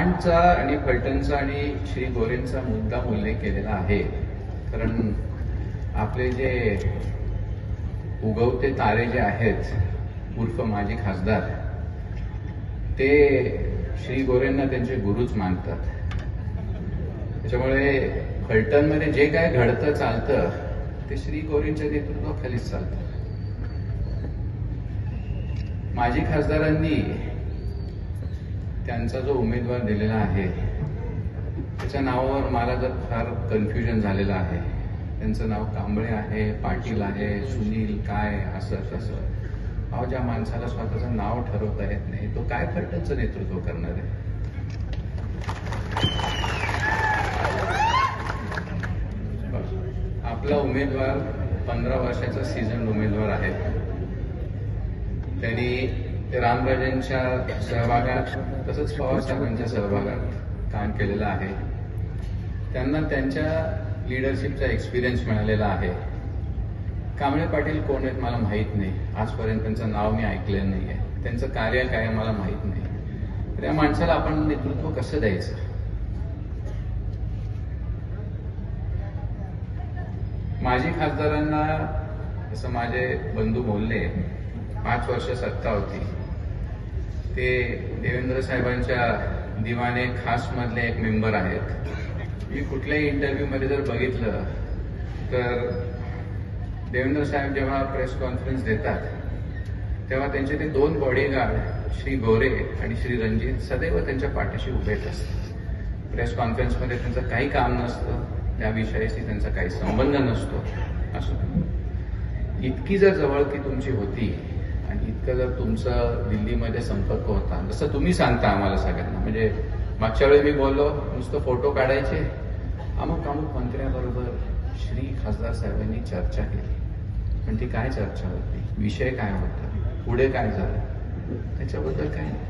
मांडचा आणि फलटणचा आणि श्री गोरेंचा मुद्दाम उल्लेख केलेला आहे, कारण आपले जे उगवते तारे जे आहेत उर्फ माजी खासदार ते श्री गोरेंना त्यांचे गुरुच मानतात. त्याच्यामुळे फलटणमध्ये जे काय घडतं चालतं ते श्री गोरेंच्या नेतृत्वाखालीच चालतं. माजी खासदारांनी त्यांचा जो उमेदवार दिलेला आहे त्याच्या नावावर मला जर फार कन्फ्युजन झालेलं आहे. त्यांचं नाव कांबळे आहे, पाटील आहे, सुनील काय असं तसं. अहो, ज्या माणसाला स्वतःचं नाव ठरवता येत नाही तो काय फलटणचं नेतृत्व करणार आहे? आपला उमेदवार 15 वर्षाचा सीझन उमेदवार आहे. त्यांनी रामराजेंच्या सहभागात तसंच पवारसाहेबांच्या सहभागात काम केलेलं आहे. त्यांना त्यांच्या लीडरशिपचा एक्सपिरियन्स मिळालेला आहे. कांबळे पाटील कोण आहेत मला माहीत नाही. आजपर्यंत त्यांचं नाव मी ऐकलेलं नाहीये. त्यांचं कार्य काय मला माहीत नाही. तर या माणसाला आपण नेतृत्व कसं द्यायचं? माजी खासदारांना असं माझे बंधू बोलले 5 वर्ष सत्ता होती. ते देवेंद्र साहेबांच्या दिवाने खास मधले एक मेंबर आहेत. मी कुठल्याही इंटरव्ह्यू मध्ये जर बघितलं तर देवेंद्र साहेब जेव्हा प्रेस कॉन्फरन्स देतात तेव्हा त्यांचे ते 2 बॉडीगार्ड श्री गोरे आणि श्री रणजित सदैव त्यांच्या पाठीशी उभेच असतात. प्रेस कॉन्फरन्समध्ये त्यांचं काही काम नसतं, त्या विषयाशी त्यांचा काही संबंध नसतो. असं इतकी जर जवळकी तुमची होती आणि इतकं जर तुमचा दिल्लीमध्ये संपर्क होता, जसं तुम्ही सांगता आम्हाला सगळ्यांना, म्हणजे मागच्या वेळी मी बोललो नुसतं फोटो काढायचे, अमुक अमुक मंत्र्याबरोबर श्री खासदार साहेबांनी चर्चा केली. पण ती काय चर्चा होती, विषय काय होता, पुढे काय झालं, त्याच्याबद्दल काय नाही.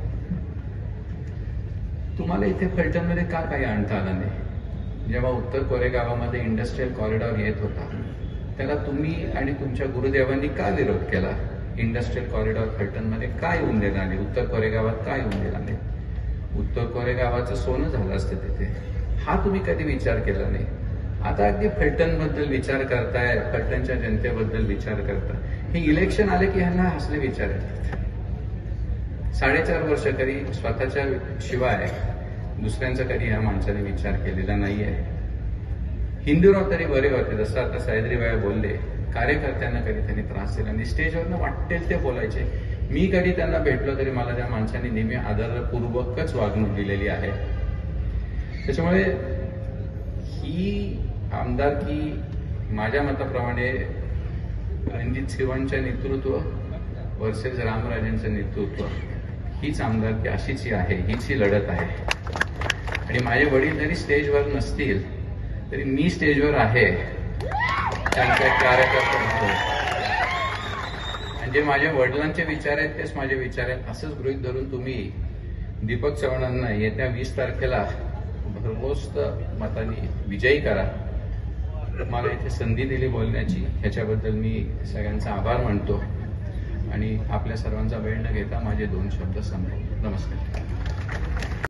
तुम्हाला इथे फलटणमध्ये का काही आणता आलं नाही? जेव्हा उत्तर कोरेगावामध्ये इंडस्ट्रियल कॉरिडॉर येत होता त्याला तुम्ही आणि तुमच्या गुरुदेवांनी का विरोध केला? इंडस्ट्रियल कॉरिडॉर फलटणमध्ये काय येऊन देणार नाही? उत्तर कोरेगावात काय येऊन देणार नाही? उत्तर कोरेगावाचं सोनं झालं असतं तिथे. हा तुम्ही कधी विचार केला नाही. आता अगदी फलटणबद्दल विचार करताय, फलटणच्या जनतेबद्दल विचार करताय. हे इलेक्शन आले की ह्यांना हसले विचार येतात. 4.5 वर्ष कधी स्वतःच्या शिवाय दुसऱ्यांचा कधी या माणसाने विचार केलेला नाहीये. हिंदूराव तरी बरे होते, जसं आता सह्याद्रीबाई बोलले, कार्यकर्त्यांना कधी त्यांनी त्रास दिला आणि स्टेजवरनं वाटेल ते बोलायचे. मी कधी त्यांना भेटलो तरी मला त्या माणसाने नेहमी आदरपूर्वकच वागणूक दिलेली आहे. त्याच्यामुळे ही आमदारकी माझ्या मताप्रमाणे रणजित सिंहांच्या नेतृत्व वर्सेस रामराजेंचं नेतृत्व हीच आमदारकी अशीच आहे, हीच ही लढत आहे. आणि माझे वडील जरी स्टेजवर नसतील तरी मी स्टेजवर आहे, त्यांचा एक कार्यकर्ता म्हणून. आणि जे माझ्या वडिलांचे विचार आहेत तेच माझे विचार आहेत असंच गृहीत धरून तुम्ही दीपक चव्हाणांना येत्या 20 तारखेला भरघोस मतांनी विजयी करा. मला इथे संधी दिली बोलण्याची, ह्याच्याबद्दल मी सगळ्यांचा आभार मानतो आणि आपल्या सर्वांचा वेळ न घेता माझे 2 शब्द संपवतो. नमस्कार.